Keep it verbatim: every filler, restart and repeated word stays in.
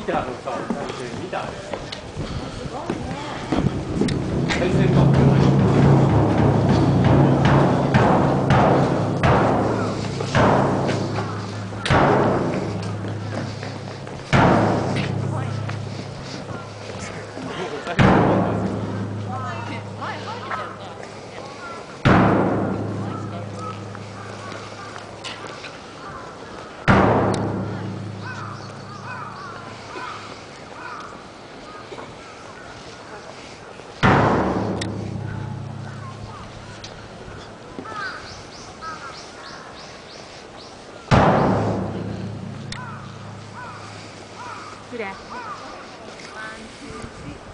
ターのさ、対戦見たあれ。すごいね。対戦マップじゃない。 どれ？ワン、ツー、スリー。